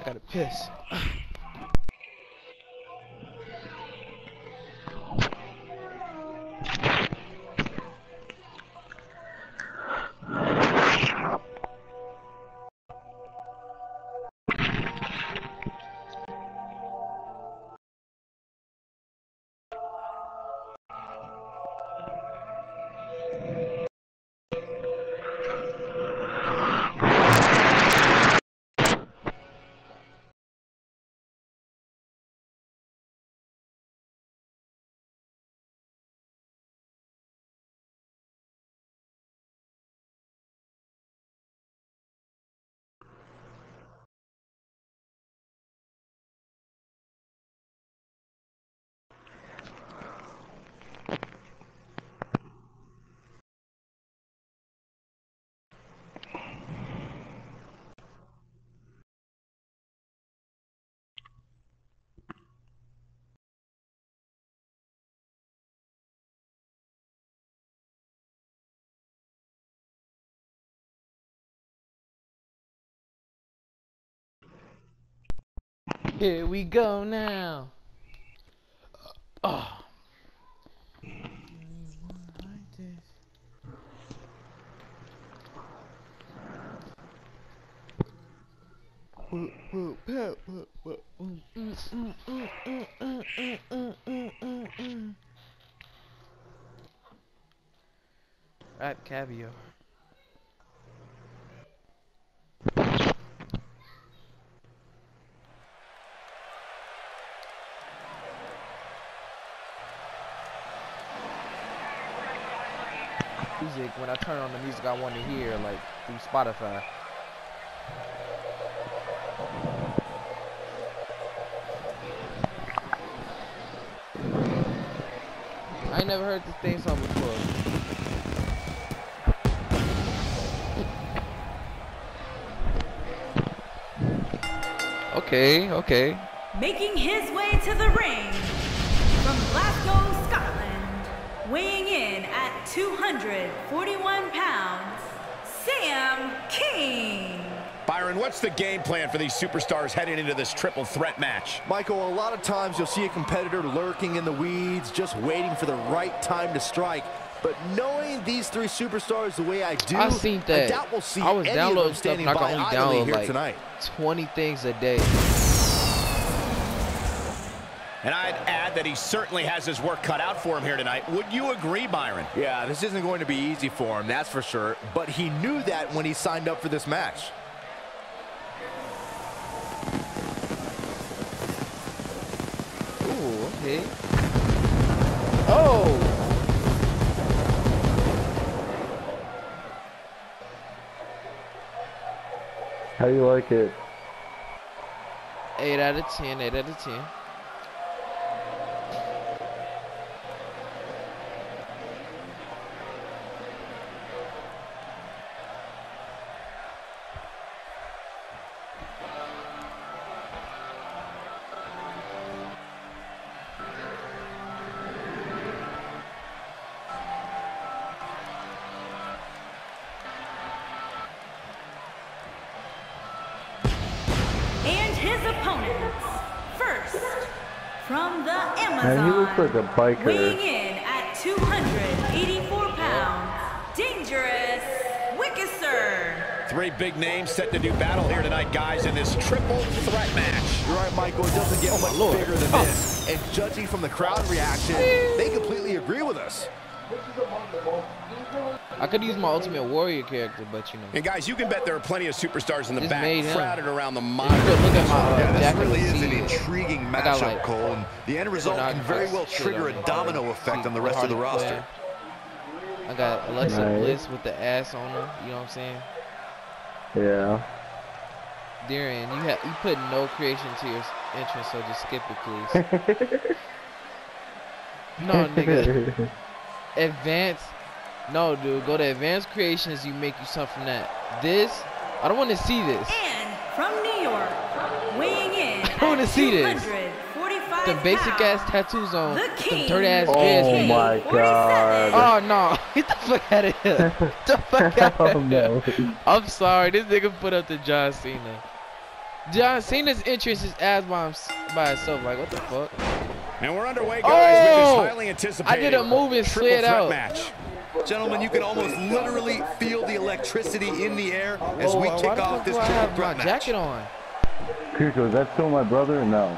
gotta piss. Here we go now. Oh. At caviar. Music, when I turn on the music I want to hear, like through Spotify. I ain't never heard this theme song before. Okay. Making his way to the ring from Glasgow, Scotland, weighing in at 241 pounds, Sam King. Byron, what's the game plan for these superstars heading into this triple threat match? Michael, a lot of times you'll see a competitor lurking in the weeds, just waiting for the right time to strike. But knowing these three superstars the way I do, I seen that. I doubt we'll see I was any downloading of them standing stuff, by and I can idly only here download like tonight. 20 things a day. And I'd add that he certainly has his work cut out for him here tonight. Would you agree, Byron? Yeah, this isn't going to be easy for him, that's for sure. But he knew that when he signed up for this match. Ooh, okay. Oh! How do you like it? 8 out of 10, 8 out of 10. His opponents, first, from the Man, he Amazon, looks like a biker. weighing in at 284 pounds, Dangerous Wickeser. Three big names set to do battle here tonight, guys, in this triple threat match. You're right, Michael. It doesn't get much bigger than this. And judging from the crowd reaction, they completely agree with us. I could use my Ultimate Warrior character, but you know. And guys, you can bet there are plenty of superstars in the Just back made him. crowded around the You monitor. could look at my Yeah, this Jack really and is an see- intriguing I got, matchup, like, Cole, and the end result can very well trigger a domino effect on the rest of the roster. I got Alexa Nice. Bliss with the ass on her, you know what I'm saying? Yeah. Darren, you put no creation to your entrance, so just skip it, please. No, nigga. Advanced. No, dude. Go to advanced creations. You make you something from that. This, I don't want to see this. And from New York, weighing in I don't want to see this. 245 The basic ass pounds, tattoos on. the Them King. dirty ass Oh dreads. King. my 47. god. Oh no! Get the fuck out of here! Get the fuck out Oh of here! no. I'm sorry. This nigga put up the John Cena. John Cena's entrance is ass by itself. Like, what the fuck? And we're underway, guys, with Oh! this highly anticipated I did a move and triple slid threat out. match. Gentlemen, you can almost literally feel the electricity in the air as Oh, we why kick the off fuck this do I triple have threat my match. jacket on? Kirko, is that still my brother? No.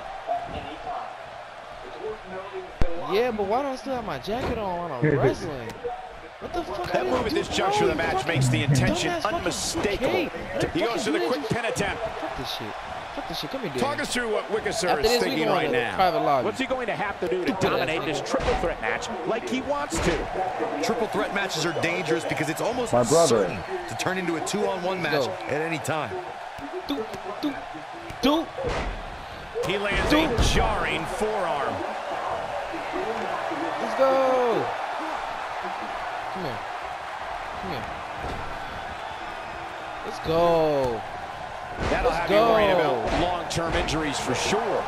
Yeah, but why do I still have my jacket on when I'm wrestling? What the fuck? That move at this juncture of the match makes the intention unmistakable. He goes for the quick pin attempt. Fuck this shit. Fuck this shit. Come here, dude. Talk us through what Wickeser After is this, we thinking going right to now. private lobby. What's he going to have to do to dominate this triple threat match like he wants to? Triple threat matches are dangerous because it's almost My brother. certain to turn into a 2-on-1 match go. at any time. Do, do, do. He lands a jarring forearm. Let's go. Come here. Come here. Let's go. That'll Let's have go. you worried about long-term injuries for sure.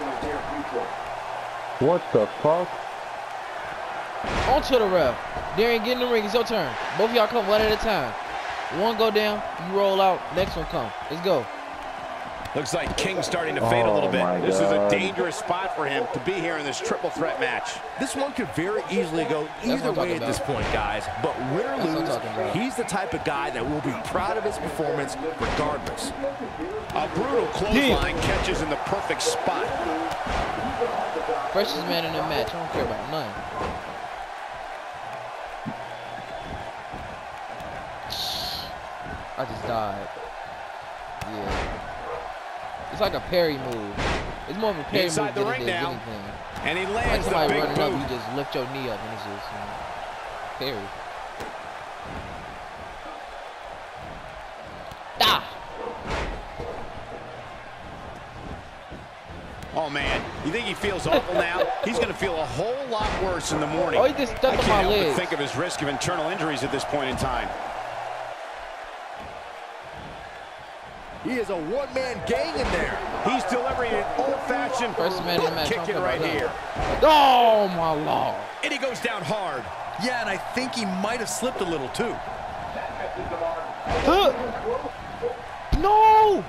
What the fuck? On to the ref. Darian, get in the ring. It's your turn. Both of y'all come one at a time. One go down, you roll out. Next one come. Let's go. Looks like King's starting to fade a little Oh, my bit. This is a God. dangerous spot for him to be here in this triple threat match. This one could very easily go That's either what I'm way talking at this about. point, guys. But win or That's what I'm lose, talking about. he's the type of guy that will be proud of his performance regardless. A brutal clothesline catches in the perfect spot. Freshest man in the match. I don't care about none. I just died. Yeah. It's like a parry move. It's more of a parry Inside move the than ring it is now. anything. And he Like lands the somebody big running up, boot. you just lift your knee up and it's just parry. Ah! Oh, man. You think he feels awful now? He's going to feel a whole lot worse in the morning. Oh, he just stuck I on can't my help but legs. think of his risk of internal injuries at this point in time. He is a one-man gang in there. He's delivering an old-fashioned First man in the butt match. kicking Don't right care here. about that. Oh my lord! And he goes down hard. Yeah, and I think he might have slipped a little too. No!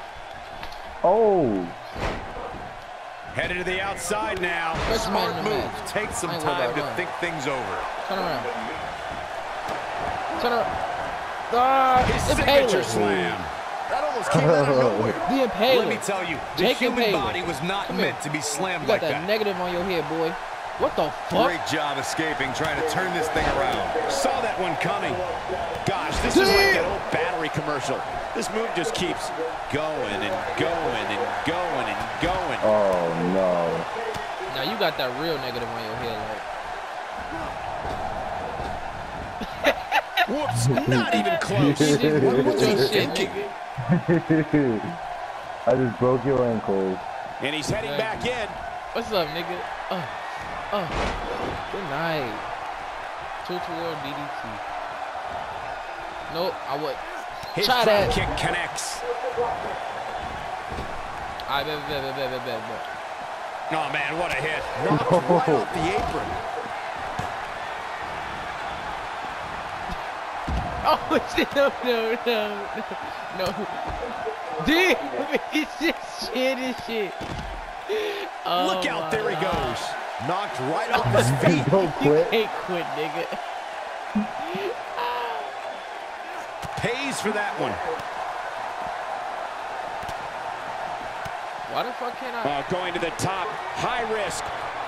Oh! Headed to the outside now. First man in Smart the move. match. Take some I ain't worried time about to none. think things over. Turn around. Turn around. Ah, His signature Impaler. slam. That almost came out of nowhere. The Impaler. Let me tell you, the Jake human Impaler. body was not Come here. meant to be slammed You got like that that. negative on your head, boy. What the fuck? Great job escaping, trying to turn this thing around. Saw that one coming. Gosh, this is like an old battery commercial. This move just keeps going and going and going and going. Oh no. Now you got that real negative on your head, Whoops, not even like. close. What was your shit, thinking? nigga? I just broke your ankles. And he's heading back in. What's up, nigga? Good night. 2-2 DDT. Nope, I would. His Try drop that. kick connects. I bet. Oh, man, what a hit. Knocked right off the apron. Oh shit! No. Damn, it's just shit and shit. Oh, Look out, my there he God. goes. Knocked right off his feet. Don't quit. Can't quit, nigga. Pays for that one. Why the fuck can't I? Going to the top. High risk.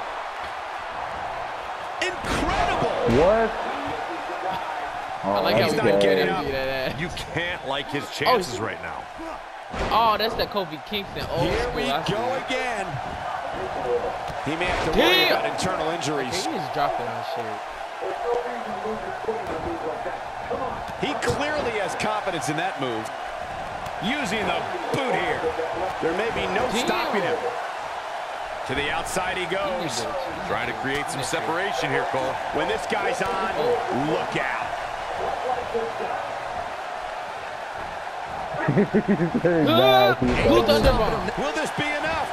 Incredible. What? Oh, I like how he's we not can getting do up. that. You can't like his chances right now. Oh, that's that Kofi Kingston. Old Here school. we I see go it. again. He may have to worry Damn. about internal injuries. Okay, he just dropped it on shit. He clearly has confidence in that move. Using the boot here. There may be no Damn. stopping him. To the outside he goes. Trying to create some separation here, Cole. When this guy's on, look out. Blue Thunder Bomb. Will this be enough?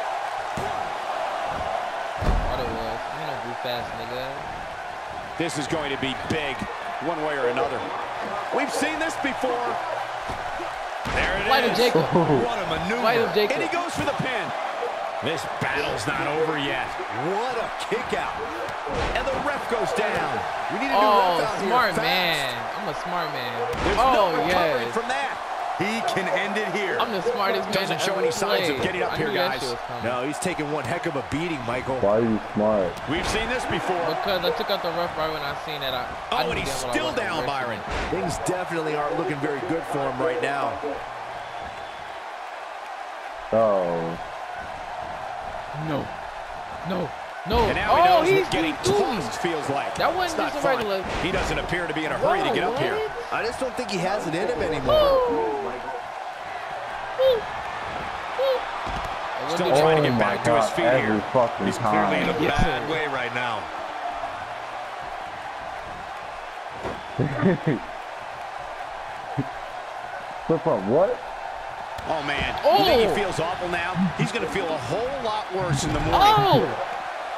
What it was. You know, blue fast, nigga. This is going to be big, one way or another. We've seen this before. There it Flight of Jacob. What a maneuver. Flight of Jacob. And he goes for the pin. This battle's not over yet. What a kick out. And the ref goes down. We need a new Oh, ref out here. smart Fast. man. I'm a smart man. There's Oh, no recovering yes. from that. He can end it here. I'm the smartest man. Doesn't show any signs of getting up here, guys. No, he's taking one heck of a beating, Michael. Why are you smart? We've seen this before. Because I took out the ref right when I seen that. Oh, and he's still down, Byron. Things definitely aren't looking very good for him right now. Oh. No. No. No. And now he knows he's what getting tossed feels like. That wasn't It's just not a regular. fun. He doesn't appear to be in a hurry to get up here. I just don't think he has it in him anymore. Still trying to get back to his feet every here. fucking He's clearly in a time. bad way right now. Flip up, what? Oh, man. Oh. You think he feels awful now? He's going to feel a whole lot worse in the morning. Oh!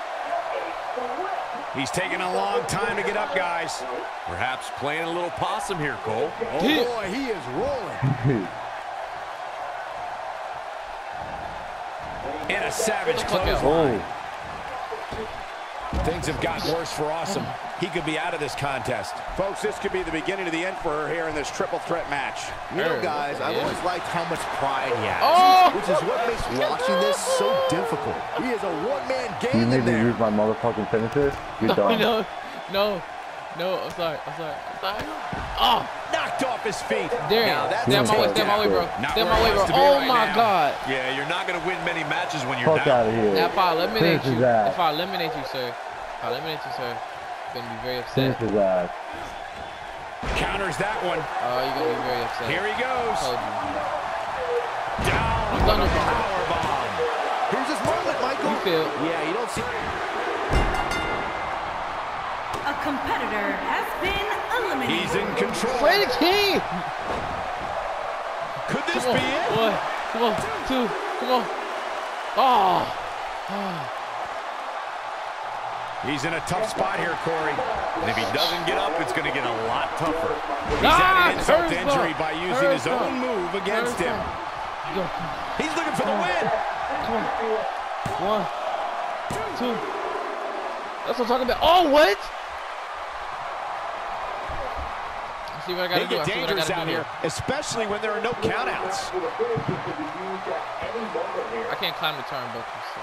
He's taking a long time to get up, guys. Perhaps playing a little possum here, Cole. Oh, boy, he is rolling. And a savage close. Oh. Things have gotten worse for Awesome. He could be out of this contest. Folks, this could be the beginning of the end for her here in this triple threat match. You know, guys, I've always liked how much pride he has, Oh! which is what makes watching this so difficult. He is a one-man You game need in to there. use my motherfucking finisher? You're done. No, I'm sorry. Oh, Knocked off his feet. Darian, Now that's stay on my way, a stay on my way, bro. Not Stay on where my he way, bro. wants to be Oh right my now. God. Yeah, you're not going to win many matches when you're Fuck down. out of here. Now, if I eliminate Finish you, his ass. if I eliminate you, sir, I'm gonna be very Finish upset. his ass. Counters that one. Oh, you're gonna be very upset. Here he goes. Told you. Down with a Thunderbomb. power bomb. Here's his moment, Michael. You feel? Yeah, you don't see. A competitor has been eliminated. He's in control. Play the king. Could this Come on. be it? One, come on, two, come on. Oh. He's in a tough spot here, Corey. And if he doesn't get up, it's going to get a lot tougher. He's added insult to Hurts injury up. by using Hurts his own up. move against Hurts him. up. Go. He's looking for the win. Come on. 1, 2. That's what I'm talking about. Oh, what? Let's see what I They gotta do. get I see what I dangerous gotta out do here, especially when there are no countouts. I can't climb the turnbuckle, so.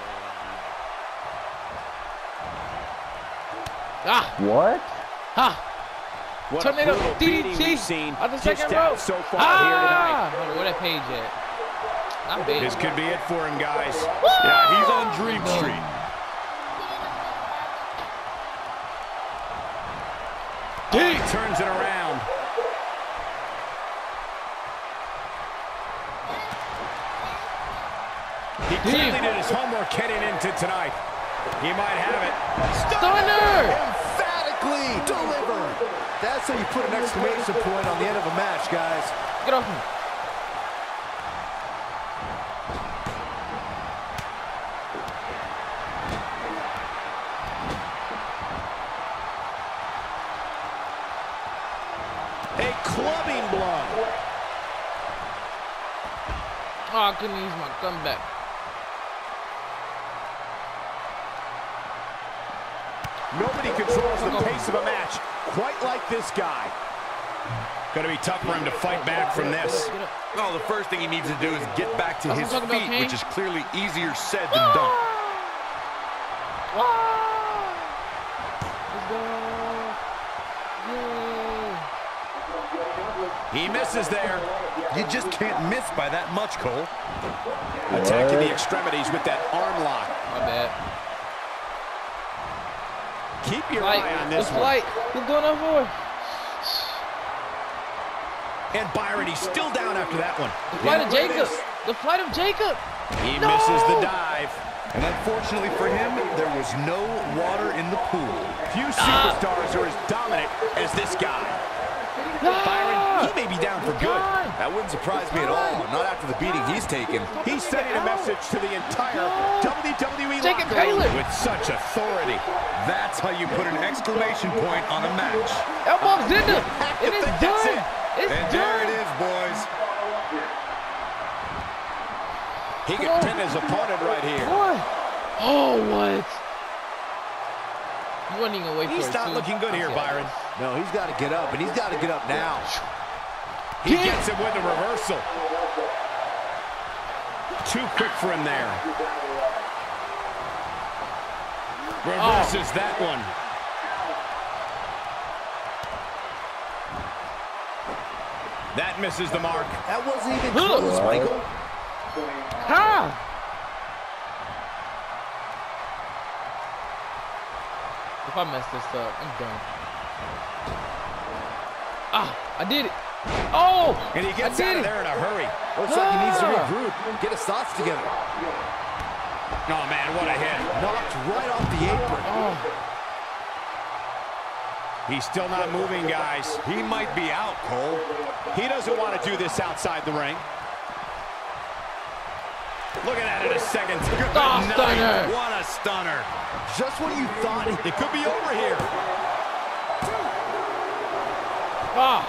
Ah! What? Ha! What Tornado a brutal beating DDT we've seen on the dished second out row. so far here tonight. Ah! Hold on, where that page at? Not big. This could be it for him, guys. Yeah, he's on Dream Street. He turns it around. He clearly did his homework heading into tonight. He might have it. Stunner! Emphatically delivered. That's how you put an exclamation point on the end of a match, guys. Get off me. A clubbing blow. Oh, I couldn't use my comeback. Nobody controls the pace of a match quite like this guy. Gonna be tough for him to fight back from this. Get up. Well, the first thing he needs to do is get back to That's his what I'm talking feet, about, Kane. which is clearly easier said than done. Ah! Let's go. Yay. He misses there. You just can't miss by that much, Cole. Attacking the extremities with that arm lock. My bad. Keep your Flight. eye on this It's one. Flight. Who's going on for? And Byron, he's still down after that one. The flight of Look at Jacob. this. The flight of Jacob. He No! misses the dive. And unfortunately for him, there was no water in the pool. Few superstars are as dominant as this guy. Byron, he may be down for good. That wouldn't surprise me at all. Not after the beating he's taken. He's sending a message to the entire WWE Jacob locker room Taylor. with such authority. That's how you put an exclamation point on a match. Elbow Zinder. It is think done. that's it. It's And done. there it is, boys. He can pin his opponent right here. What? Oh, what? You weren't even wait for it. He's not looking good here, Byron. No, he's got to get up, and he's got to get up now. He gets him with the reversal. Too quick for him there. Reverses that one. That misses the mark. That wasn't even close, Michael. Ha! If I mess this up, I'm done. Ah, I did it. Oh! And he gets out of there in a hurry. Looks like he needs to regroup, get his thoughts together. Oh, man, what a hit. Knocked right off the apron. Oh. He's still not moving, guys. He might be out, Cole. He doesn't want to do this outside the ring. Look at that in a second. Good night. Stunner. What a stunner. Just when you thought It could be over here. Ah.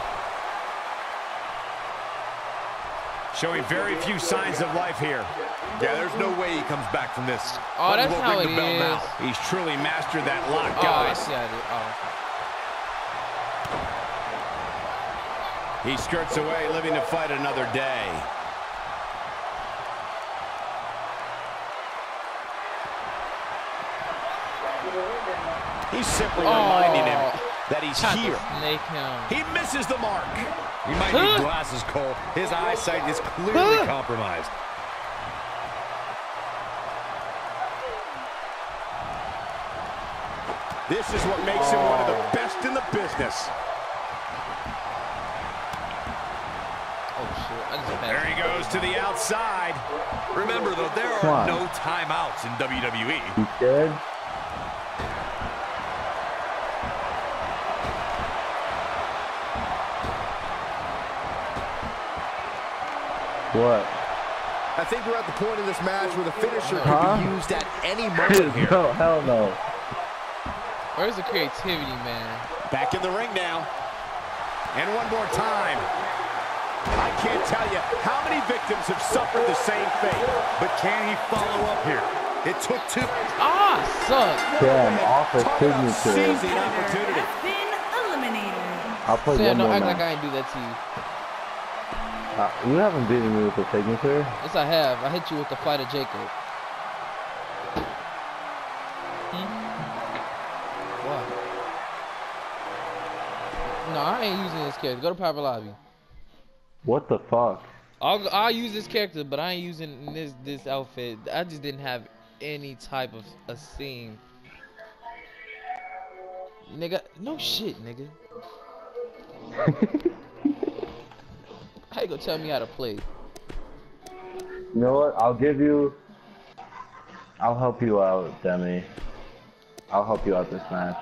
Showing very few signs of life here. Yeah, there's no way he comes back from this. Oh, Might as that's well how ring it the bell is. now. He's truly mastered that lock, Oh, I guys. see how I did. Oh. He skirts away, living to fight another day. He's simply reminding him that he's Tried to here. snake him. He misses the mark. He might need glasses, Cole. His eyesight is clearly compromised. This is what makes him one of the best in the business. Oh shit! I just There he goes to the outside. Remember, though, there are no timeouts in WWE. You scared? What? I think we're at the point in this match where the finisher can be used at any moment here. No, hell no. Where's the creativity, man? Back in the ring now. And one more time. I can't tell you how many victims have suffered the same fate. But can he follow up here? It took two. Ah, suck. Damn, off a Talk about signature. seizing opportunity. Has been eliminated. I'll play Sam, one don't more act like match. I ain't do that to you. You haven't beaten me with a signature. Yes, I have. I hit you with the fight of Jacob. What? No, I ain't using this character. Go to private lobby. What the fuck? I'll use this character, but I ain't using this outfit. I just didn't have any type of a scene. Nigga, no shit, nigga. How you gonna tell me how to play? You know what? I'll help you out, Demi. I'll help you out this match.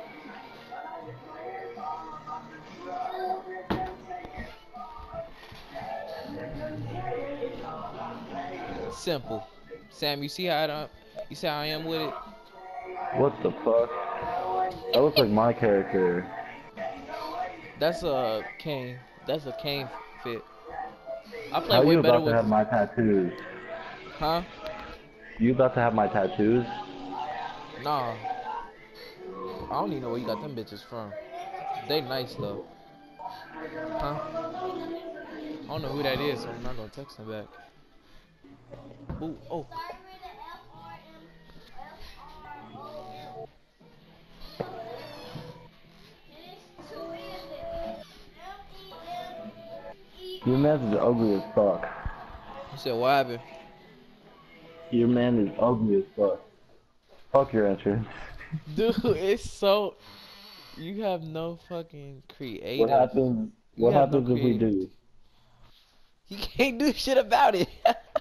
Simple. Sam, you see how I am with it? What the fuck? That looks like my character. That's a Kane. That's a Kane fit. I play How way you better about to have with. my tattoos? Huh? You about to have my tattoos? Nah. I don't even know where you got them bitches from. They nice though. Huh? I don't know who that is, so I'm not gonna text him back. Ooh, oh. Your man is ugly as fuck. You said what happened? Your man is ugly as fuck. Fuck your entrance. Dude, it's so. You have no fucking creative. What happens? What happens if we do? You can't do shit about it.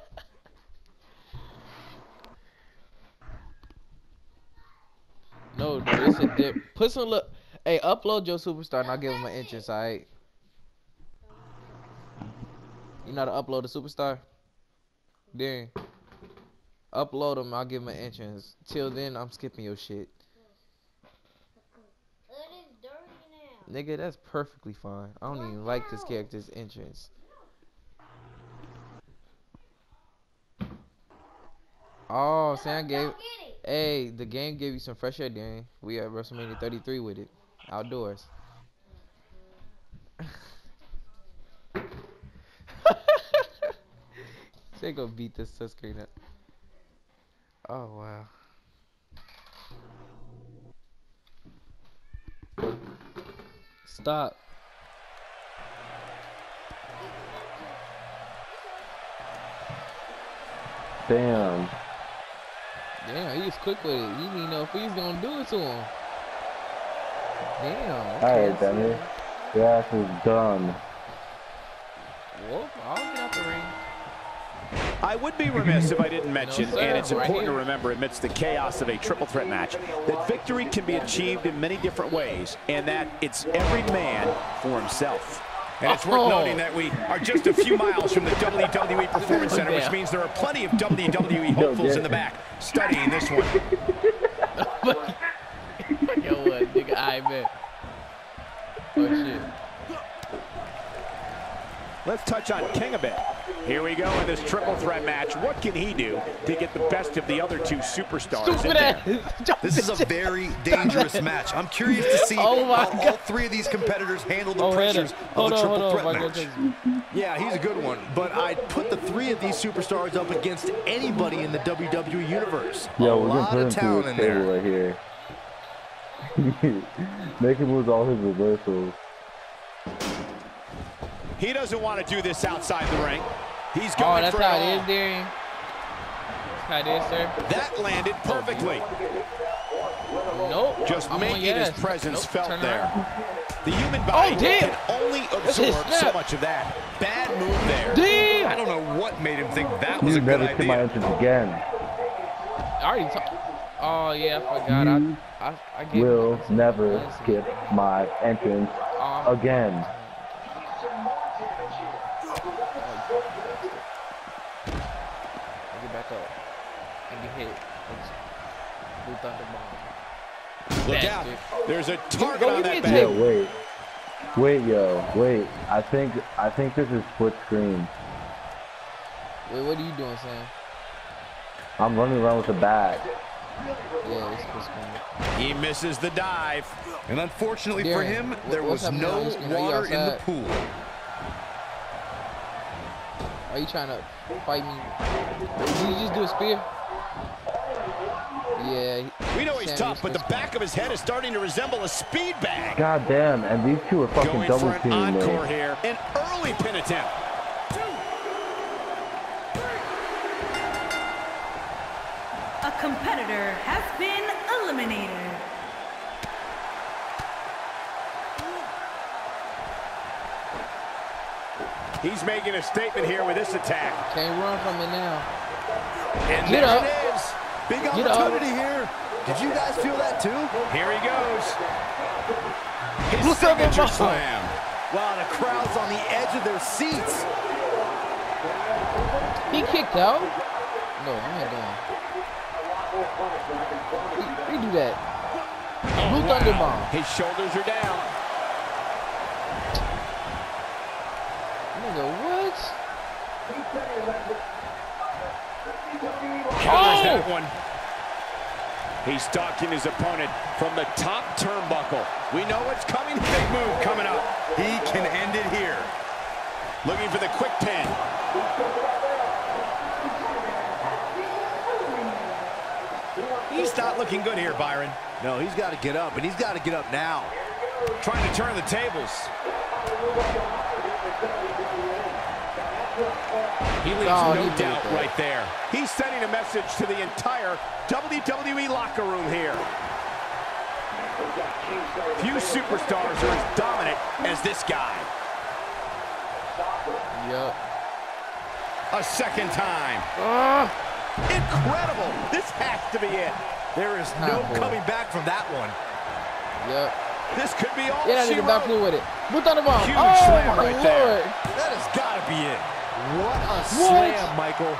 No, dude, it's a dip. Put some look. Hey, upload your superstar and I'll give him an entrance, alright? You know how to upload a superstar? Then upload him, I'll give him an entrance. Till then, I'm skipping your shit. Nigga, that's perfectly fine. I don't even like this character's entrance. Oh, Sam gave. Hey, the game gave you some fresh air, Darian. We at WrestleMania 33 with it, outdoors. They gonna beat this touchscreen up. Oh wow. Stop. Damn. Damn, he was quick with it. He didn't know if he's gonna do it to him. Damn. Alright, Danny. Your ass is done. Whoop, I'll get out the ring. I would be remiss if I didn't mention, No, and it's right important here. to remember amidst the chaos of a triple threat match, that victory can be achieved in many different ways, and that it's every man for himself. And it's worth noting that we are just a few miles from the WWE Performance Center, which means there are plenty of WWE hopefuls in the back studying this one. Yo, what, nigga, I bet. Oh, shit. Let's touch on King a bit. Here we go in this triple threat match. What can he do to get the best of the other two superstars in there? This is a very dangerous match. I'm curious to see how all three of these competitors handle the pressures of a triple threat match. Yeah, he's a good one, but I'd put the three of these superstars up against anybody in the WWE Universe. Yo, a we're lot gonna of put him talent through in the table there. right here. Make him lose all his reversals. He doesn't want to do this outside the ring. He's Oh, going that's for how it it all. is, Darian. That's how it is, sir. That landed perfectly. Nope. Just I'm on making your his ass. presence Nope, felt turn there. around. The human body damn. can only absorb so snap. much of that. Bad move there. Damn! I don't know what made him think that was You a good never see my idea. entrance again. I already talked. Oh, yeah, I forgot. I gave Will him- never skip my entrance again. Get back up and get hit. Blue Thunder Bomb. Look out. There's a target Go on give me that a back. Yo, wait. I think this is split screen. Wait, what are you doing, Sam? I'm running around with a bat. Yeah, it's split screen. He misses the dive. And unfortunately for Darren, him, there what's was happening on no the screen? Are you water in the outside? pool. Are you trying to fight me? Did you just do a spear? Yeah. We know he's Sam, tough, but the split back of his head is starting to resemble a speed bag. God damn, and these two are fucking Going double for an teaming encore me. here. An early pin attempt. A competitor has been eliminated. He's making a statement here with this attack. Can't run from it now. And Get there up. it is. Big Get up. opportunity here. Did you guys feel that too? Here he goes. His Look at signature him. slam. Wow, the crowd's on the edge of their seats. He kicked out? No, I ain't going. He do that. Blue Thunder Bomb. His shoulders are down. Nigga, what? Counters that one. He's stalking his opponent from the top turnbuckle. We know what's coming. Big move coming up. He can end it here. Looking for the quick pin. He's not looking good here, Byron. No, he's got to get up, and he's got to get up now. Trying to turn the tables. He leaves Oh, no he did doubt that. right there. He's sending a message to the entire WWE locker room here. Few superstars are as dominant as this guy. Yup. A second time. Incredible. This has to be it. There is Nah, no boy. coming back from that one. Yup. This could be all Yeah, that she nigga back wrote. through with it. Blue Thunder Bomb. Huge Oh, slam my right Lord. there. That has got to be it. What a slam, Michael.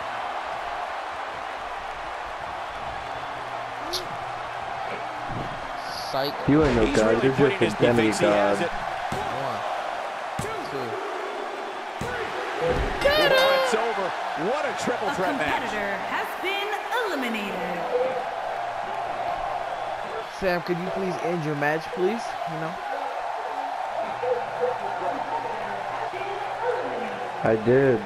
Psych. You ain't no He's god, really you're putting just his a thinks he has demigod. it. 1, 2. Oh, it's over. What a triple A threat match. competitor has been eliminated. Sam, could you please end your match, please? You know? I did.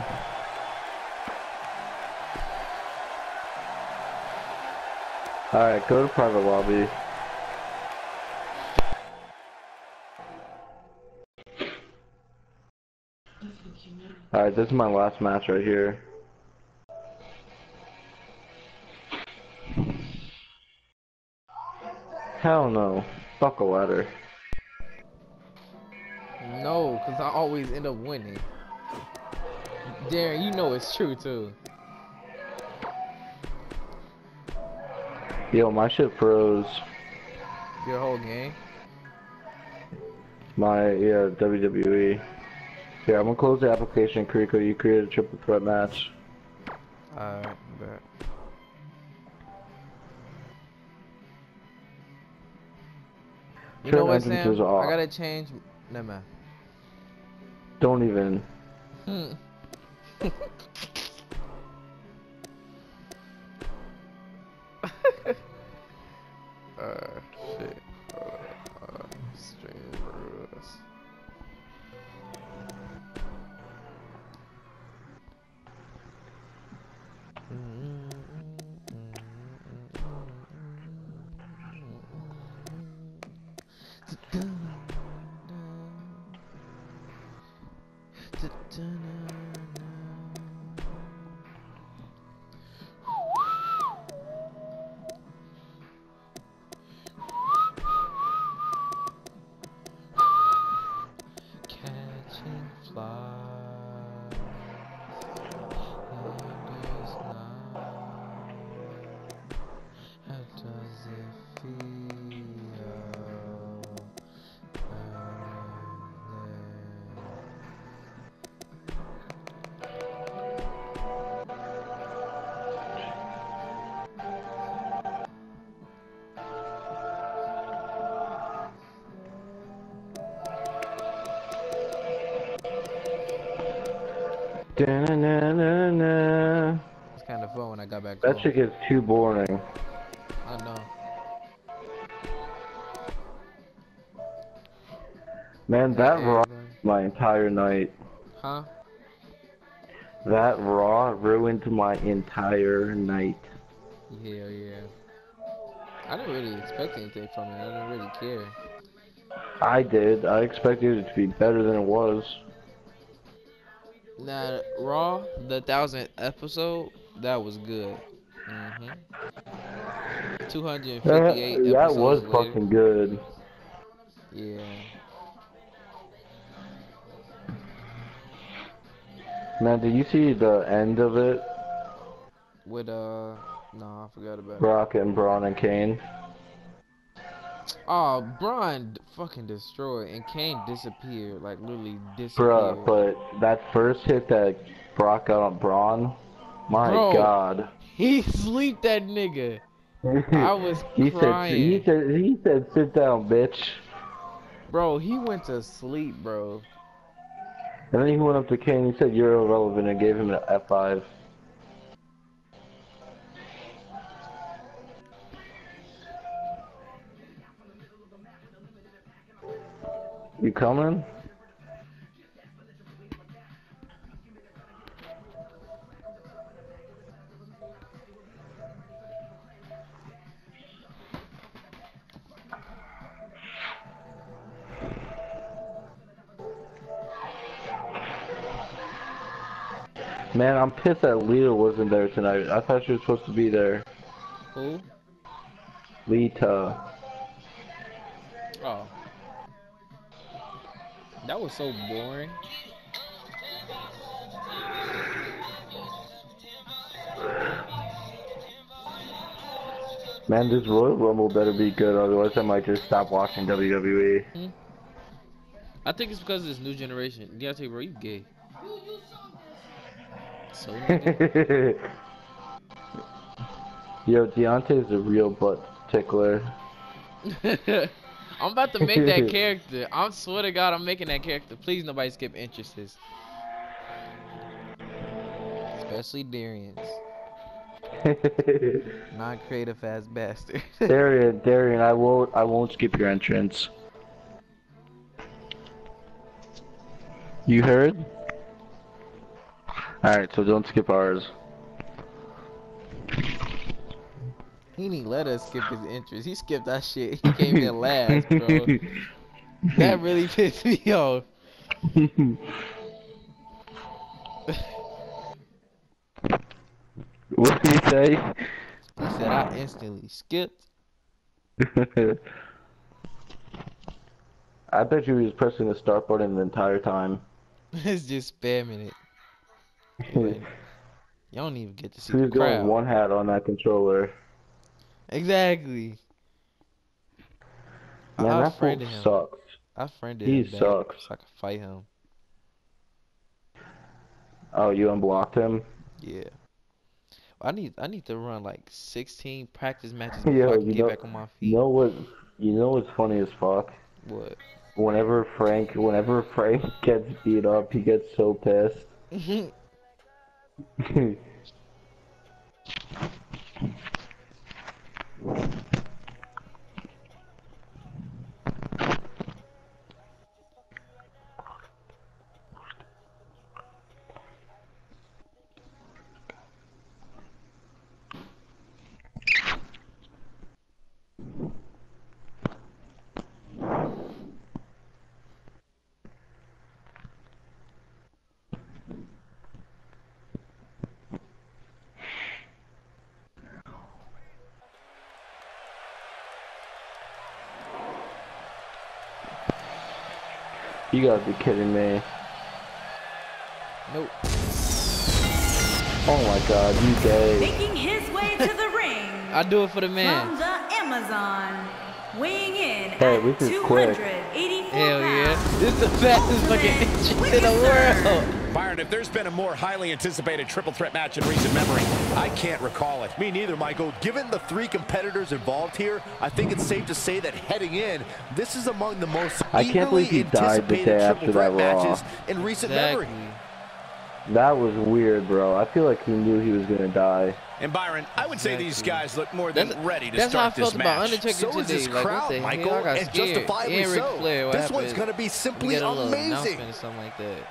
Alright, go to private lobby. Alright, this is my last match right here. Hell no. Fuck a ladder. No, because I always end up winning. Darren, you know it's true, too. Yo, my shit froze. Your whole game? Yeah, WWE. Here, I'm gonna close the application, Kiriko. You create a triple threat match. Alright, bet. You know what, Sam? I gotta change. Never mind. Don't even. Shit. Stream rules. Catching flies in this night. How does it feel? Da-na-na-na-na. It's kind of fun when I got back That home. shit gets too boring. I know. Man, that Raw my entire night. Huh? That Raw ruined my entire night. Yeah, yeah. I didn't really expect anything from it. I didn't really care. I did. I expected it to be better than it was. Now, Raw, the 1000th episode, that was good. 258 episodes That was later. fucking good. Yeah. Man, did you see the end of it? With, no, I forgot about it. Brock and Braun and Kane. Oh, Braun fucking destroyed, and Kane disappeared, like literally Bruh, disappeared. but that first hit that Brock got on Braun, my Bro, god. He sleeped that nigga. I was crying. He said, sit down, bitch. Bro, he went to sleep, bro. And then he went up to Kane, he said, you're irrelevant, and gave him an F5. You coming? Man, I'm pissed that Lita wasn't there tonight. I thought she was supposed to be there. Who? Lita. Oh. That was so boring. Man, this Royal Rumble better be good, otherwise I might just stop watching WWE. I think it's because of this new generation. Deontay, bro, you gay. So Yo, Deontay's a real butt tickler. I'm about to make that character. I swear to God, I'm making that character. Please, nobody skip entrances. Especially Darian's. Non-creative ass bastard. Darian, I won't skip your entrance. You heard? Alright, so don't skip ours. He didn't let us skip his entrance. He skipped that shit. He came in last, bro. That really pissed me off. What did he say? He said I instantly skipped. I bet you he was pressing the start button the entire time. It's just spamming it. But you don't even get to see He the was going crowd. one hat on that controller. Exactly. Man, I that fool friended him. sucks. I friended He him back sucks. so I could fight him. Oh, you unblocked him? Yeah. I need to run like 16 practice matches Yo, before I can you get know- back on my feet. You know what's funny as fuck? What? Whenever Frank gets beat up, he gets so pissed. You gotta be kidding me. Nope. Oh my god, you gay. Making his way to the ring. I do it for the From man. the Amazon, weighing in Hey, at this is quick. 284 Hell yeah. pounds. This is the fastest fucking entrance in the world. Byron, if there's been a more highly anticipated triple threat match in recent memory, I can't recall it. Me neither, Michael. Given the three competitors involved here, I think it's safe to say that heading in, this is among the most I can't believe he died the day after triple threat that Raw. matches in recent memory. That was weird, bro. I feel like he knew he was gonna die. And Byron, I would say these guys look more than ready to That's how I start this felt about match. Undertaker So is today. this Like, what crowd, the Michael, hell? I got and scared. justifiably And Ric so. Flair, what This happened? one's gonna be simply We get a little amazing. announcement or something like that.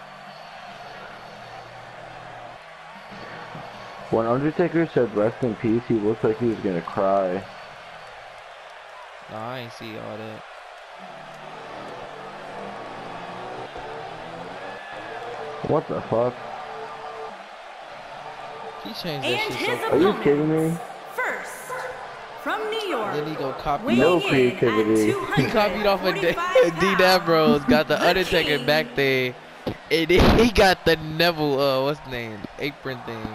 When Undertaker said rest in peace, he looked like he was gonna cry. No, I ain't see all that. What the fuck? He changed that And shit his so Are you quick. kidding me? First, from New York, Then he go copy. weighing No in creativity. at He copied off of 245 D Bros, got the pounds, Undertaker King. back there, and then he got the Neville, what's his name, apron thing.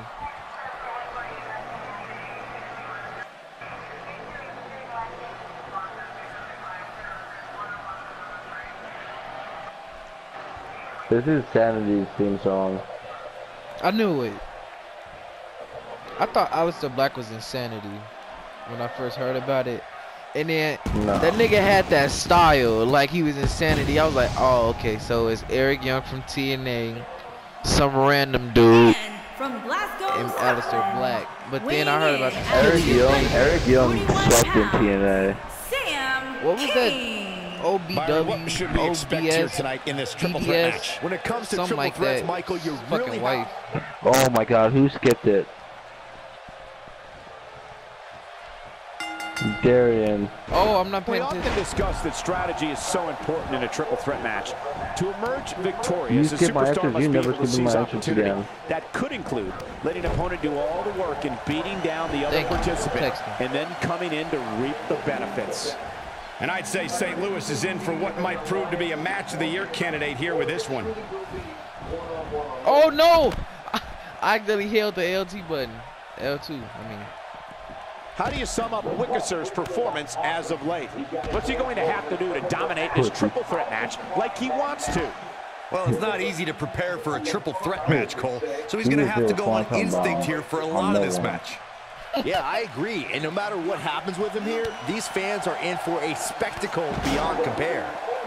This is Sanity's theme song. I knew it. I thought Aleister Black was Insanity when I first heard about it. And then No. that nigga had that style, like he was Insanity. I was like, oh, okay, so it's Eric Young from TNA, some random dude, And from Glasgow, and Aleister Black. But then I heard about this Eric shit. Young sucked in TNA. Sam What was that? King. Byron, what OBW, should we expect here OBS, tonight in this triple threat BDS, match? When it comes to something triple like threats, that. Michael, you Fucking really wife. Oh my god, who skipped it? Darian. Oh, I'm not We paying often attention. discuss that strategy is so important in a triple threat match. To emerge victorious, You a skip my superstar entrance, must you be never able to skip my seize entrance opportunity. again. That could include letting an opponent do all the work and beating down the other Thank you. participant, Text him. and then coming in to reap the benefits. And I'd say St. Louis is in for what might prove to be a match of the year candidate here with this one. Oh no! I accidentally held the LT button. L2, I mean. How do you sum up Wickeser's performance as of late? What's he going to have to do to dominate this triple threat match like he wants to? Well, it's not easy to prepare for a triple threat match, Cole. So he's going to have to go on instinct here for a lot of this match. Yeah, I agree. And no matter what happens with him here, these fans are in for a spectacle beyond compare.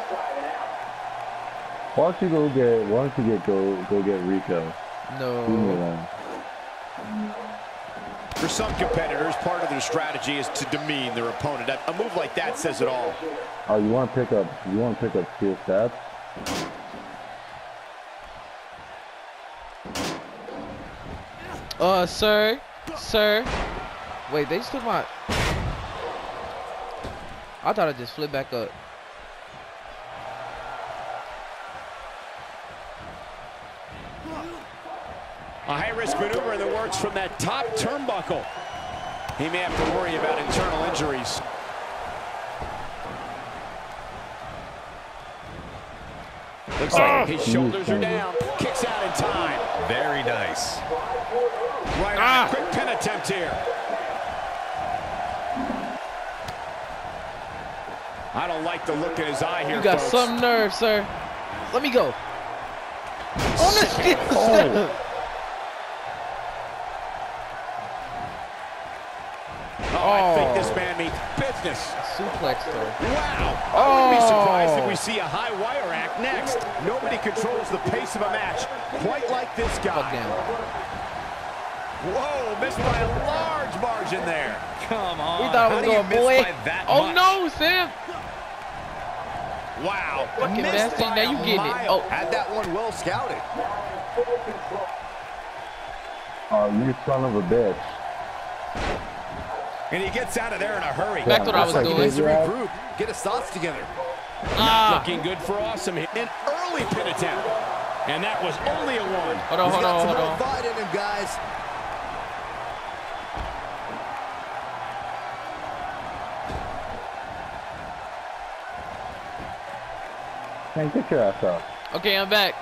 Why don't you go get Rico? No. Give me one. For some competitors, part of their strategy is to demean their opponent. A move like that says it all. Oh, you want to pick up steel stats? Sir. Wait, they just took my... I thought I just flipped back up. A high-risk maneuver in the works from that top turnbuckle. He may have to worry about internal injuries. Looks like his shoulders are down. Kicks out in time. Very nice. Right on a quick pin attempt here. I don't like the look in his eye here, You got folks. some nerve, sir. Let me go. On the steel step. I think this man means business. Suplex though. Wow. I wouldn't be surprised if we see a high wire act next. Nobody controls the pace of a match quite like this guy. Fuck down. Whoa, missed by a large margin there. Come on. We thought it was going, boy. Oh much? no, Sam. Wow. Fucking Missed nasty. by Now you a getting it. mile. Oh. Had that one well scouted. Oh, you son of a bitch. And he gets out of there in a hurry. Back to what I was Like doing. Needs to Yeah. regroup. Get his thoughts together. Looking good for Awesome. An early pin attempt. And that was only a one. Hold on, He's hold got on, some hold real on. fight in him, guys. Man, get your ass out. Okay, I'm back.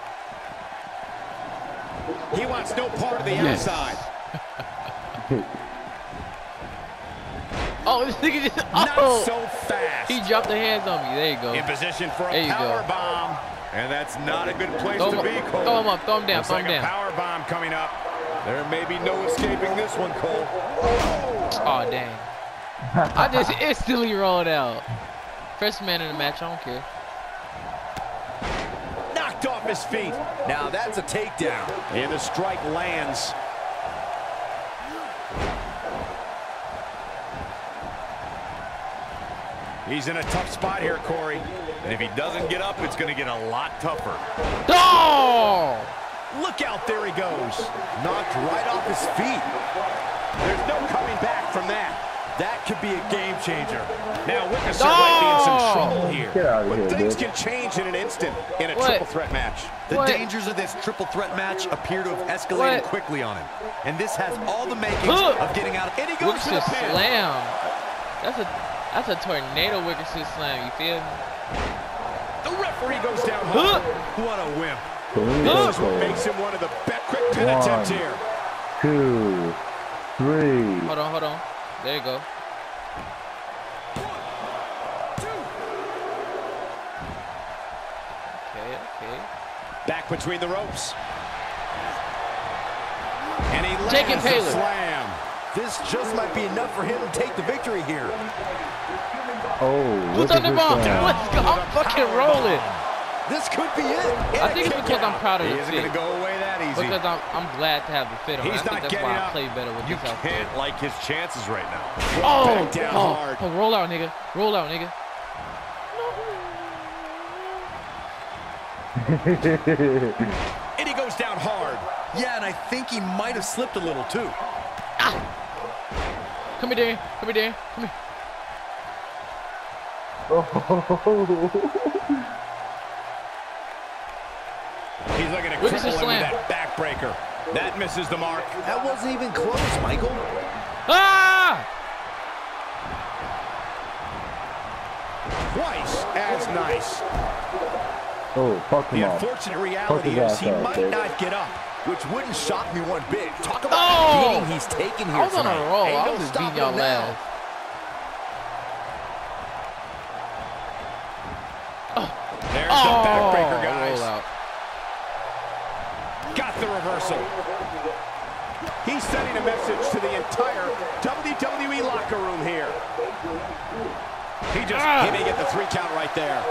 He wants no part of the Yes. outside. Oh, this nigga just. Not Oh. so fast. He dropped the hands on me. There you go. In position for There a you power go. bomb. And that's not a good place Throw to him be, up. Cole. Throw him up. Throw him down. Looks Throw like him a down. power bomb coming up. There may be no escaping this one, Cole. Oh, dang. I just instantly rolled out. First man in the match. I don't care. Knocked off his feet. Now that's a takedown. And the strike lands. He's in a tough spot here, Corey. And if he doesn't get up, it's going to get a lot tougher. Oh! Look out, there he goes. Knocked right off his feet. There's no coming back from that. That could be a game changer. Now, Ricochet might be in some Oh! trouble here. Get out of But here, things bitch. can change in an instant in a What? triple threat match. The What? dangers of this triple threat match appear to have escalated What? quickly on him. And this has all the makings Huh. of getting out. And he goes to Ricochet the pin. slam. That's a tornado Ricochet slam. You feel me? The referee goes down hard. What a whim. This is what makes him one of the best quick pin One. attempts here. 2, 3. Hold on, hold on. There you go. Okay. Back between the ropes. And he Take it, lands the Taylor. slam. This just might be enough for him to take the victory here. Oh, Who's look on at the this ball? one. Let's go. I'm fucking rolling. This could be it. I think it's because I'm proud of He the isn't going fit. to go away that easy. Because I'm glad to have the fit on. He's I think not that's getting why I up. play better with You this outfit. can't like his chances right now. Oh, Back down oh, hard. oh, roll out, nigga. Roll out, nigga. And he goes down hard. Yeah, and I think he might have slipped a little too. Come here, Dan. Come here, Dan. Come here. He's looking to Ricochet cripple him with slam. that backbreaker. That misses the mark. That wasn't even close, Michael. Ah! Twice as nice. Oh, fuck The him off. unfortunate reality Fuck his is he ass out, might baby. not get up. Which wouldn't shock me one bit. Talk about Oh! the beating he's taking here I was on a tonight. roll. Ain't I no was just stopping beating y'all him now. last. There's the backbreaker, guys. Roll out. Got the reversal. He's sending a message to the entire WWE locker room here. He may get the 3 count right there.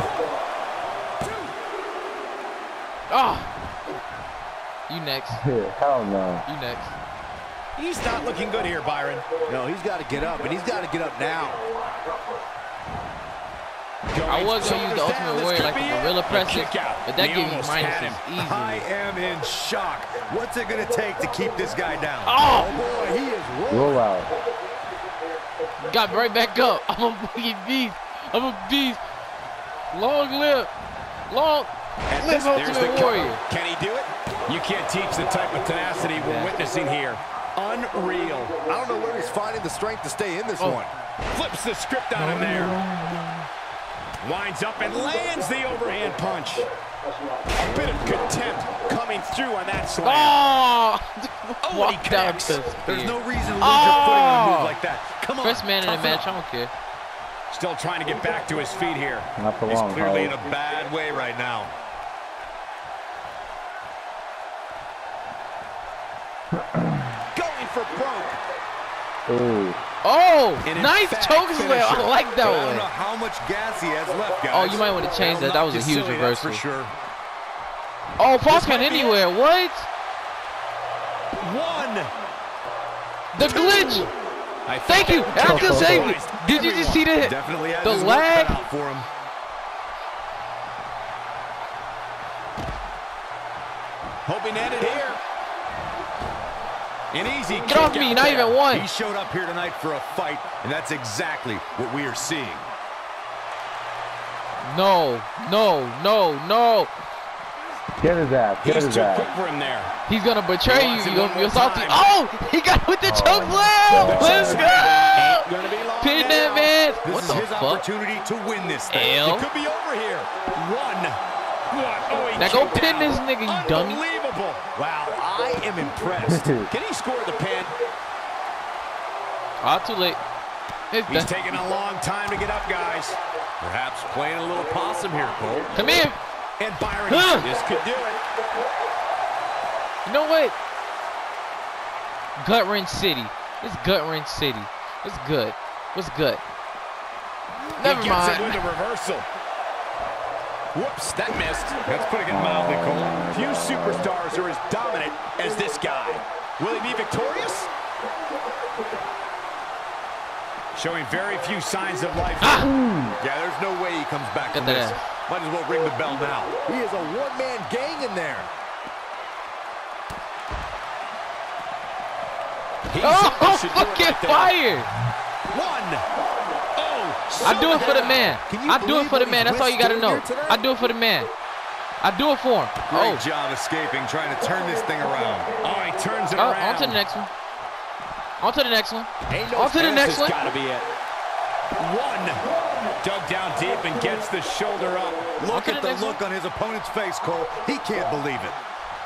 Ah! You next. Hell no. You next. He's not looking good here, Byron. No, he's got to get up, and he's got to get up now. I was going to use the Ultimate Warrior like a gorilla press it, but that gave me minuses easily. I am in shock. What's it going to take to keep this guy down? Oh, Boy, he is Roll out. got right back up. I'm a fucking beast. I'm a beast. Long live. Long live Ultimate Warrior. Can he do it? You can't teach the type of tenacity we're witnessing here. Unreal. I don't know where he's finding the strength to stay in this one. Flips the script on him there. Winds up and lands the overhand punch. A bit of contempt coming through on that slam. Oh, Oh, he connects. There's no reason to lose your footing on a move like that. Come on. First man in the toughen match, up. I don't care. Still trying to get back to his feet here. Not for He's long, clearly in Howard. a bad way right now. Going for broke. Ooh. Oh, An nice emphatic choke slam. I finisher. like that But I don't know one. how much gas he has left, guys. Oh, you might want to change that. That was a huge Silly, that's reversal. for sure. Oh, false count anywhere. What? One. The glitch. I Thank you. that After saving it. surprised Did you just see that? Definitely has The his lag? work cut out for him. Hoping to end it here. An easy Get off kick me. out Not there. even one. He showed up here tonight for a fight, and that's exactly what we are seeing. No, no, no, no. Get his ass. Get He's his too ass. quick for him there. He's gonna betray you. Wants it You're one gonna be more salty. time. Oh, he got with the choke slam. Let's go. Ain't gonna be long Pin now. that man. This What is the his fuck? opportunity to win this thing. L. It could be over here. One. Oh, he Now go kicked pin out. this nigga, you dummy. Unbelievable. Wow, I am impressed. Can he score the pin? Ah, too late. It's He's done. taking a long time to get up, guys. Perhaps playing a little possum here, Cole. Come here. And Byron, Huh. this could do it. You know what? Gut wrench city. It's gut wrench city. It's good. What's good? Never He gets it mind. with a reversal. Whoops, that missed. That's putting it mildly, Cole. Few superstars are as dominant as this guy. Will he be victorious? Showing very few signs of life. Ah! Yeah, there's no way he comes back Get from that this. ass. Might as well ring the bell now. He is a one-man gang in there. He's Oh, should do it fucking right there. fire. One. Oh, I do it for the so man. Can you I do it believe for the what man. he's That's all you gotta know. withstood here I tonight? do it for the man. I do it for him. Great Oh, job escaping, trying to turn this thing around. Oh, he turns it oh, around. on to the next one. On to the next one. Ain't no On to the this next has one. gotta be it. One. Dug down deep and gets the shoulder up. Look to at the the next look on his opponent's face, Cole. He can't believe it.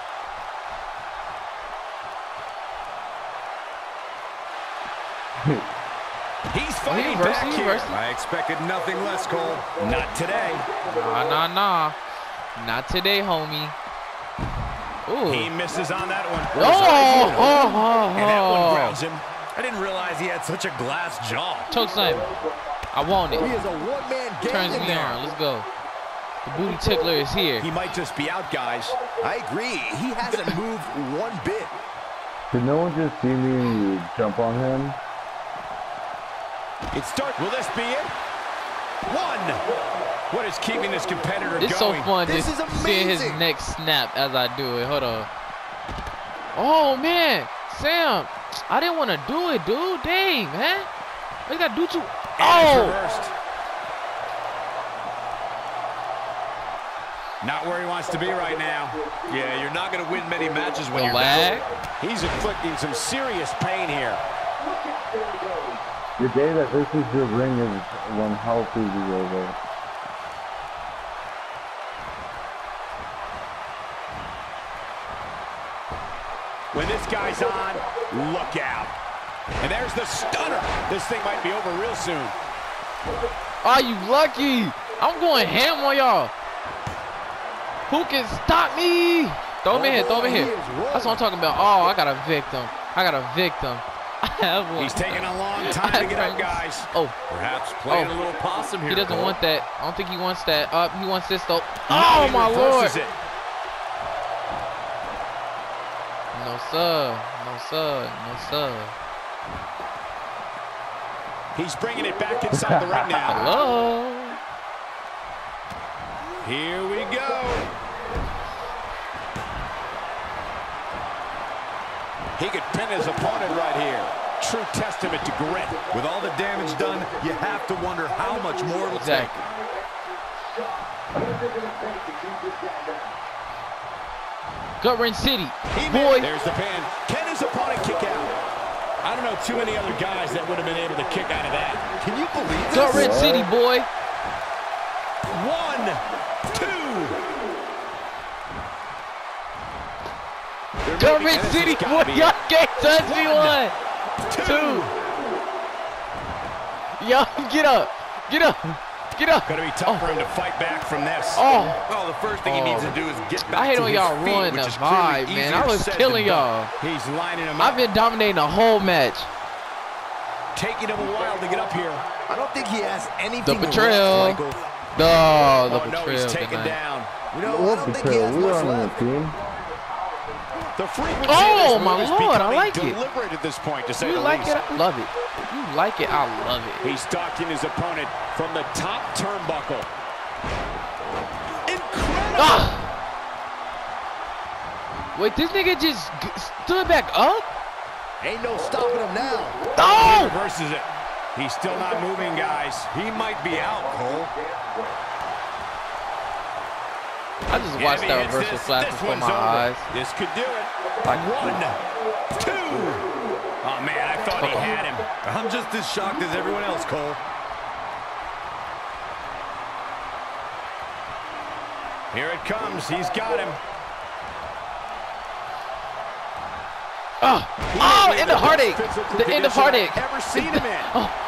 He's fighting reversed, back he here. reversed. I expected nothing less, Cole. Not today. Nah. Not today, homie. Ooh. He misses on that one. And that one Oh. grounds him. I didn't realize he had such a glass jaw. Choke slam. I want He it. is a one-man gang Turns in me there. on. Let's go. The booty tickler is here. He might just be out, guys. I agree. He hasn't moved one bit. Did no one just see me jump on him? It starts. Will this be it? One. What is keeping this competitor It's going? so fun This just is seeing his amazing. neck snap as I do it. Hold on. Oh, man. Sam, I didn't want to do it, dude. Dang, man. I got to do too. And it's Oh. reversed. Not where he wants to be right now. Yeah, you're not going to win many matches when The you're lag. down. He's inflicting some serious pain here. The day that this is your ring is when hell freezes over. When this guy's on, look out. And there's the stunner. This thing might be over real soon. Are you lucky? I'm going ham on y'all. Who can stop me? Throw him in here. Throw him in here. That's what I'm talking about. Oh, I got a victim. I have one. He's taking a long time to get up, guys. Oh, Perhaps playing Oh. a little possum here. he doesn't Cole. want that. I don't think he wants that. He wants this though. Now Oh he my lord. reverses it. No sir. No sir, no sir. He's bringing it back inside the ring now. Hello. Here we go. He could pin his opponent right here. True testament to grit. With all the damage done, you have to wonder how much more it'll take. Gut Wrench City. Boy. There's the pin. Can his opponent kick out? I don't know too many other guys that would have been able to kick out of that. Can you believe this? Gut Wrench City, boy. 1, 2. Gut Wrench City, boy. Y'all can't touch me. 1, 2. Yo, get up. Get up. Get up. Gonna be tough for him to fight back from this. Well, the first thing he needs to do is get back I hate to when his y'all feet, ruin the which is clearly vibe, man. easier I was said killing than done. y'all. He's lining him up. I've been dominating the whole match. Taking him a while to get up here. I don't think he has anything The betrayal. left, Michael. The Oh, no, he's taken tonight. down. You know, I What don't think he betrayal? has We were much on the left. team. The frequency Oh, of this my move is Lord, I becoming like it. deliberate at this point, to say You the like least. it? I love it. You like it? I love it. He's stalking his opponent from the top turnbuckle. Incredible! Ah! Wait, this nigga just stood back up? Ain't no stopping him now. He Oh! reverses it. He's still not moving, guys. He might be out, Cole. I just watched If he that hits reversal this, flash this before one's my over. eyes. This could do it. Like, 1, 2. Oh, man, I thought he had him. I'm just as shocked as everyone else, Cole. Here it comes. He's got him. Oh, in the heartache. The end of heartache. I've ever seen him in.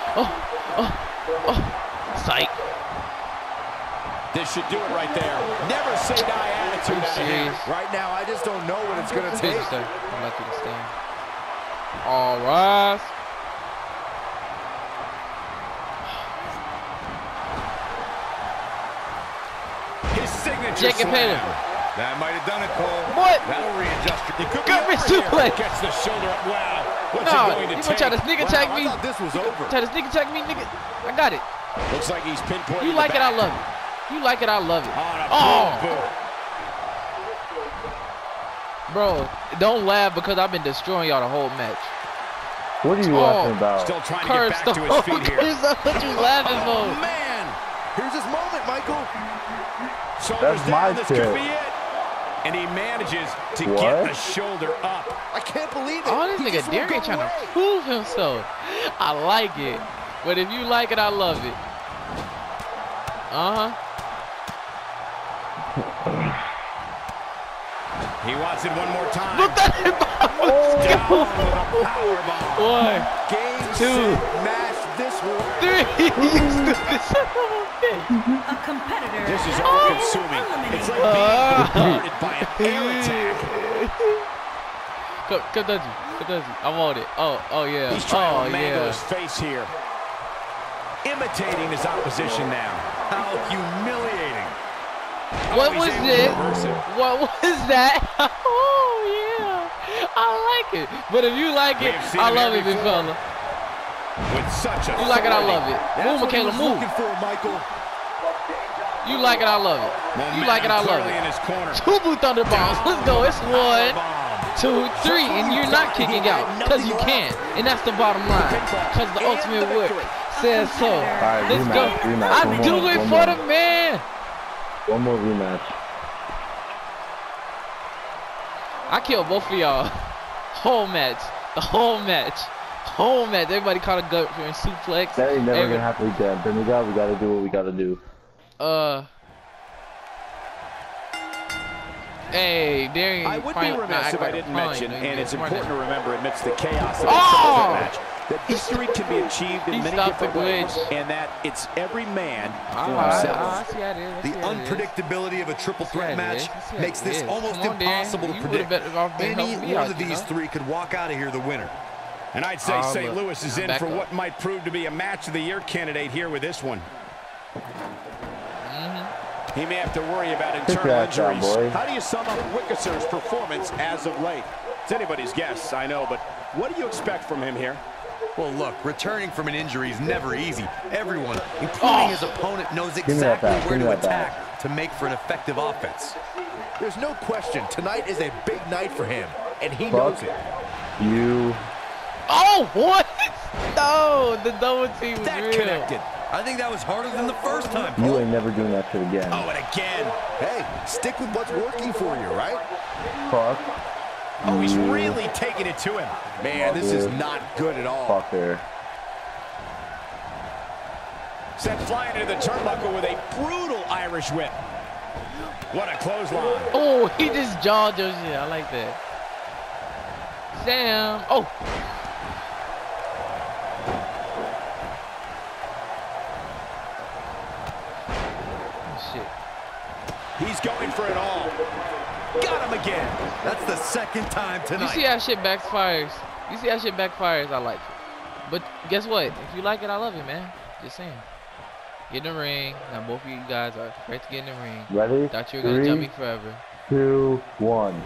Psych. This should do it right there. Never say die attitude out of him. Jeez. Right now, I just don't know what it's going to take. I'm lucky to stand. All right. His signature Jacob Taylor. slam. That might have done it, Cole. What? That'll readjust your... It could be Gut over Wrench here. suplex. Gets the shoulder up. Wow. What's No, it going to you take? gonna try to sneak attack Wow, me? I thought this was over. Try to sneak attack me, nigga. I got it. Looks like he's pinpointing You the like it, I back. love it. You like it, I love it. On a Oh, boot. bro, don't laugh because I've been destroying y'all the whole match. What are you laughing about? Still trying to Curse get back to his feet here. What you laughing Oh, for? man. Here's his moment, Michael. Shoulders That's my down. This could tip. be it. And he manages to What? get the shoulder up. I can't believe it. Oh, this He nigga just won't Darian go trying to away. prove himself. I like it. But if you like it, I love it. He wants it one more time. Look at him. Down with a powerbomb. 1, Game, 2, set, match, this one. 3. You stupid son of a bitch. A competitor. This is has all-consuming. been It's eliminated. like being bombarded by an air attack. Come touch me. Come touch me. I want it. Oh yeah. He's trying Oh to mangle yeah. his face here. Imitating his opposition now. How humiliating. What he's was able to it? reverse it. What was that? Oh yeah. I like it. But if you like We it, have seen I him love here it, big before. fella. With such You like it, I love it. That's Move, what he Michaela, was move. looking for, Michael. You like it, I love it. You like it, I love Clearly in it. his corner. 2 Blue Thunder bombs. Let's go. It's 1, Powerbomb. 2, 3, and you're not kicking out because you can, and that's the bottom line. Because the ultimate work says so. Alright, Let's go. rematch. I One do more, it one for more. the man. One more rematch. I killed both of y'all. Whole match. The whole match. Whole match. Everybody caught a gut and suplex. That ain't never gonna happen again. Then we gotta do what we gotta do. Hey, Darian. I would be remiss if I didn't mention, and it's important to remember amidst the chaos of a Oh! triple threat match, that victory can be achieved He in many stopped the different ways, glitch. and that it's every man for I himself. see how it is. The unpredictability of a triple threat Yeah, it match is. I see how makes it this is. almost Come on, Darren. impossible to You predict. would've better off been Any helping me one out, of you these know? three could walk out of here the winner. And I'd say Oh, St. look. Louis is I'm in back for up. what might prove to be a match of the year candidate here with this one. He may have to worry about internal your ass down, injuries. boy. How do you sum up Wickerser's performance as of late? It's anybody's guess, I know, but what do you expect from him here? Well, look, returning from an injury is never easy. Everyone, including his opponent, knows exactly where to attack to make for an effective offense. There's no question, tonight is a big night for him, and he knows it. Oh, what? No, the double team was That real. connected. I think that was harder than the first time. You ain't never doing that shit again. Oh, and again. Hey, stick with what's working for you, right? Fuck. Oh, he's really taking it to him. Man, this is not good at all. Fucker. Sent flying into the turnbuckle with a brutal Irish whip. What a clothesline. Oh, he just jawed your shit. I like that. Sam. Oh. Shit. He's going for it all. Got him again. That's the second time You tonight. see how shit backfires? You see how shit backfires? I like it. But guess what? If you like it, I love it, man. Just saying. Get in the ring. Now both of you guys are ready to get in the ring. Ready? Thought you were gonna jump me forever. 2, 1.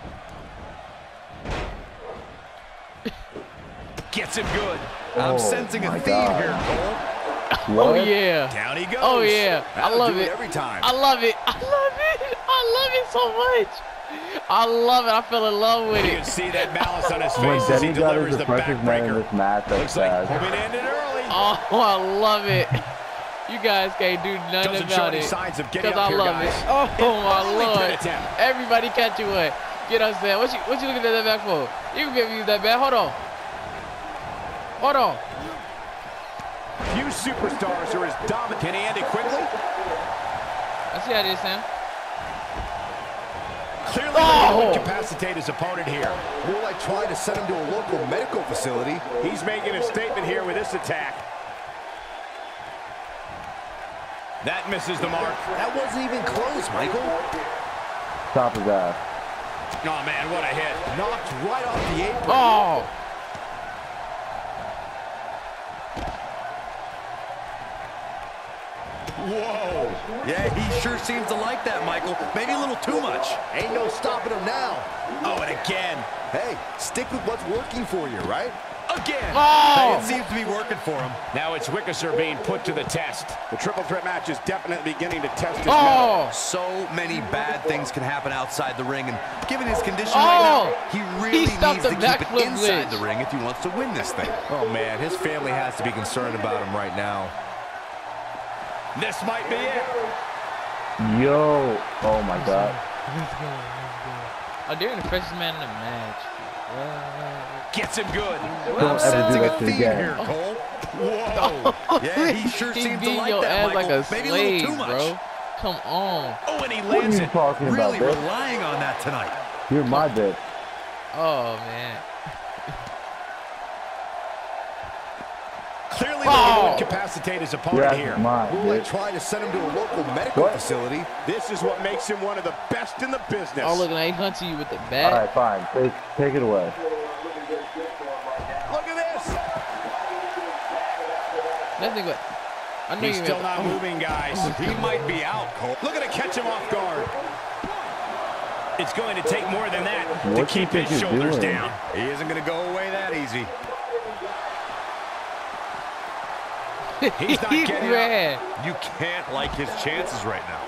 Gets him good. I'm sensing a theme here, Cole. Oh yeah. Down he goes. Oh yeah. I That'll love do it. every time. I love it. I love it. I love it so much. I love it. I fell in love with You it. can see that malice on his When face as he Denny got delivers his the freshest man in backbreaker. this match, that's Looks like sad. hoping to end it early. Oh, I love it. You guys can't do nothing Doesn't show about any it. signs of getting Because up I here, love guys. it. Oh my Early pin lord. attempt. Everybody catch you one. Get us there. What you looking at that back for? You can give me that back. Hold on. Hold on. Few superstars are as dominant. Can he end it quickly? I see how it is, Sam. Clearly Oh! he would incapacitate his opponent here. More like trying to send him to a local medical facility. He's making a statement here with this attack. That misses the mark. That wasn't even close, Michael. Top his ass. Oh, man, what a hit. Knocked right off the apron. Oh. Whoa. Yeah, he sure seems to like that, Michael. Maybe a little too much. Ain't no stopping him now. Oh, and again. Hey, stick with what's working for you, right? Again. Hey, Oh. it seems to be working for him. Now it's Ricochet being put to the test. The triple threat match is definitely beginning to test his mettle. Oh. So many bad things can happen outside the ring, and given his condition Oh. right now, he really stopped needs the to keep it backflip inside glitch. the ring if he wants to win this thing. Oh, man, his family has to be concerned about him right now. This might be it. Yo. Oh my god. Let's go. Oh, they're the freshest man in the match. Gets him good. Don't I'm ever sensing do a that shit theme again. here, Cole. Whoa. Yeah, he sure He seems to beat like your that, ass Michael. like a Maybe a slave, little too much. bro. Come on. Oh, and he What are lands you it. talking Really about, bitch? relying on that tonight. You're my bitch. Oh man. Clearly Oh. looking to incapacitate his Your opponent ass here. is mine, More like bitch. trying to send him to a local medical What? facility. This is what makes him one of the best in the business. Oh look, now he hunting you with the bat. Alright, fine. Take it away. Look at this. That nigga. I knew He's you still were- not moving, guys. He might be out, Cole. Looking to catch him off guard. It's going to take more than that to What you keep think his you're shoulders doing? down. He isn't going to go away that easy. He's not He getting ran. You can't like his chances right now.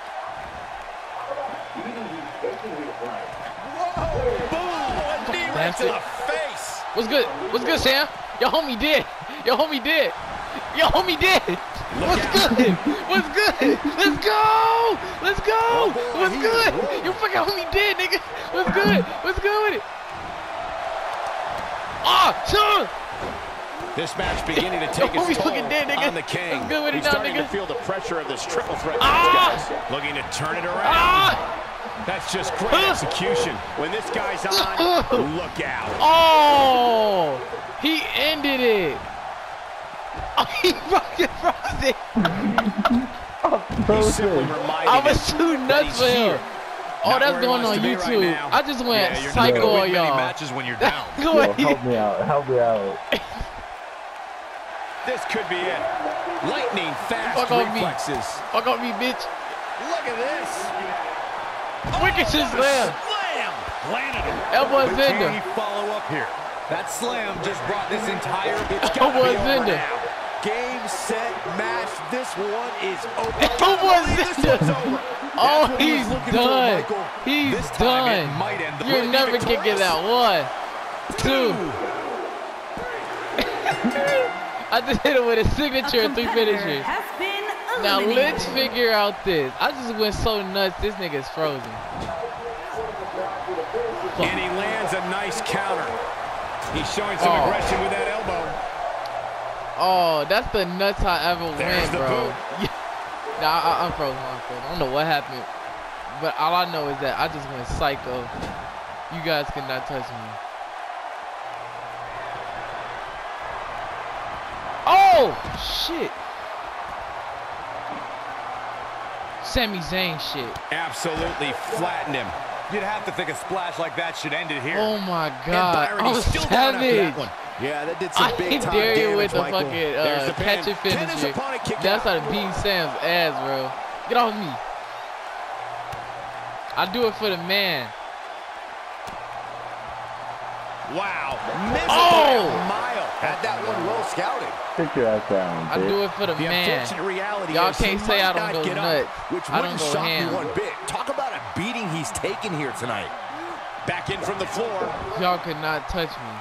Boom! A knee right That's to it. the face. What's good? What's good, Sam? Your homie did. Your homie did. Your homie did. What's good? What's good? Let's go. Let's go. What's good? Your fucking homie did, nigga. What's good? What's good with it? Ah, son. This match beginning to take Your its homie toll fucking dead, nigga. on the king. What's good with it He's now, starting to nigga? feel the pressure of this triple threat Ah! match, guys. Looking to turn it around. Ah. That's just great execution. When this guy's on, look out. Oh, he ended it. Oh, he fucking froze it. He's simply reminding I was us too that nuts he's for him. here. Oh, Not that's where he going wants on to be right YouTube. now. I just went Yeah, you're not psycho going to on win many y'all. matches when you're down. Go Yo, ahead. help me out. Help me out. This could be it. Lightning fast Fuck on me. reflexes. Fuck on me, bitch. Look at this. Wicked just What a slam. slam. Landed him. Elbow But Zinder. can he follow up here? That slam just brought this entire... Elbow Zinder. Game, set, match. This one is over. Elbow This Zinder. one's over. Oh, That's what he was he's looking for, done. Michael. He's This time it done. might end the You're road. never kicking that. 1, 2. I just hit him with a signature and 3 finishes. Has been Now eliminated. let's figure out this. I just went so nuts. This nigga's frozen. And he lands a nice counter. He's showing some aggression with that elbow. Oh, that's the nuts I ever There's win, the bro. boot. Yeah. Nah, I'm frozen. I'm frozen. I don't know what happened, but all I know is that I just went psycho. You guys cannot touch me. Oh shit! Sami Zayn shit. Absolutely flattened him. You'd have to think a splash like that should end it here. Oh my And god! Byron, I he's was still down after that savage. one. Yeah, that did some I big time dare you damage, with the Michael. fucking There's the catch pin. and Pin his finisher. opponent, kick That's out. how to beat Sam's ass, bro. Get off me. I do it for the man. Wow. Missed it Oh! by a mile. Had that one well scouted. Sit your ass down, I bitch. do it for the The man. unfortunate reality Y'all is he can't say might I don't not go get up. nuts. Which I wouldn't don't go shock me ham. one bit. Talk about a beating he's taken here tonight. Back in from the floor. Y'all could not touch me.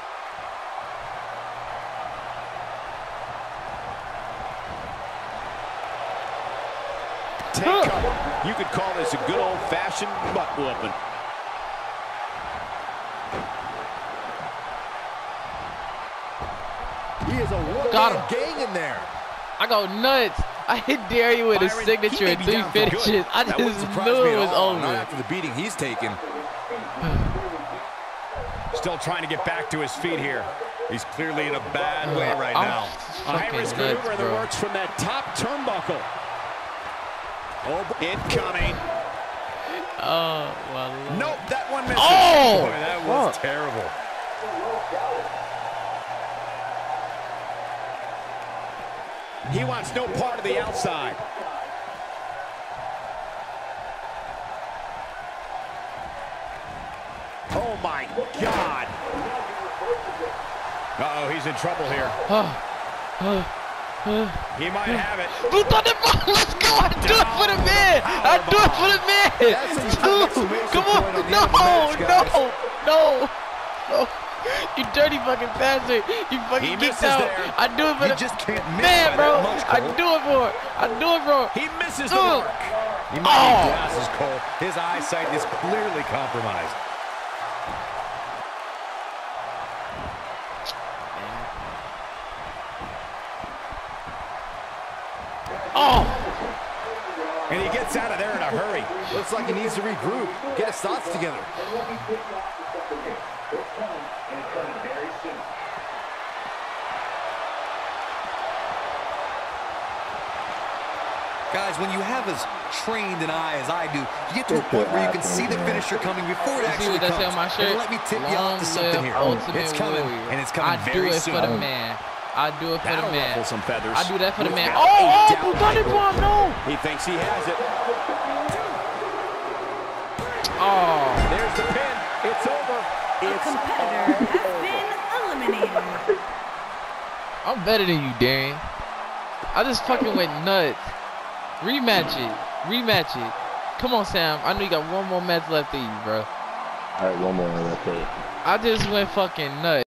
Take cover. You could call this a good old-fashioned butt whooping. He is a Got one-man gang in there. I go nuts. I hit dare you with a Byron, signature he may and be 3 down for good. finishes. I That wouldn't just surprise knew me it at was all, not over. after the beating he's taken. Still trying to get back to his feet here. He's clearly in a bad way right I'm now. A fucking high-risk nuts, maneuver that bro. works from that top turnbuckle. Oh, incoming. Oh, well. Nope, that one misses. Oh! Boy, that was Fuck. terrible. He wants no part of the outside. Oh, my God. Uh-oh, he's in trouble here. He might have it. Blue Thunder, let's go! I do it for the man! I do it for the man! Dude, come on! No! You dirty fucking bastard! You He fucking misses geeked out! there. I do it for You the just can't miss man, by bro! that much, I Cole. do it for it! I do it for it! He misses the mark. He might need glasses, Cole. His eyesight is clearly compromised. Oh! And he gets out of there in a hurry. Looks like he needs to regroup, get his thoughts together. Guys, when you have as trained an eye as I do, you get to a point where you can see the finisher coming before it See actually what that say comes. on my shirt? And let me tip you off to something here. Ultimate It's coming, Warrior. and it's coming I do very it soon. for the man. I do it for the That'll man. ruffle some feathers. I do that for the man. Without a Oh, doubt, Blue Thunder Michael. bomb, no! He thinks he has it. Oh. There's the pin. It's over. A It's competitor has been eliminated. I'm better than you, Darian. I just fucking went nuts. Rematch it. Rematch it. Come on, Sam. I know you got one more match left in you, bro. Alright, one more, that's it. I just went fucking nuts.